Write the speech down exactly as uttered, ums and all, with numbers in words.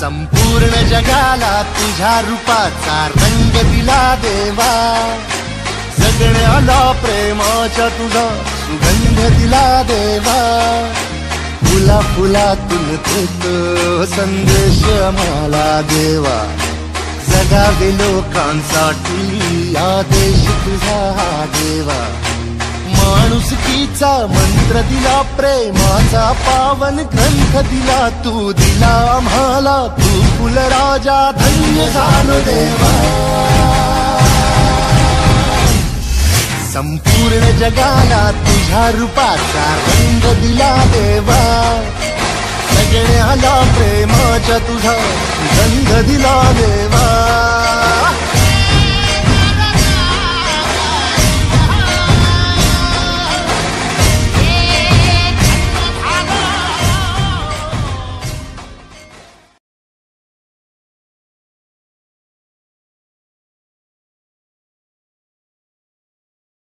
संपूर्ण जगाला तुझ्या रूपाचा रंग दिला देवा, जगण्याला प्रेमाचा तुझा सुगंध दिला देवा, फुला फुलातून देतो संदेश मला देवा, जगावे लोकांसाठी आदेश तुझा हा देवा, माणुसकीचा मंत्र दिला, प्रेमाचा पावन ग्रंथ दिला, तू दिला आम्हाला, तू फुलराजा धन्य झालो देवा, संपूर्ण जगाला तुझ्या रूपाचा रंग दिला देवा, जगण्याला प्रेमाचा तुझा गंध दिला देवा.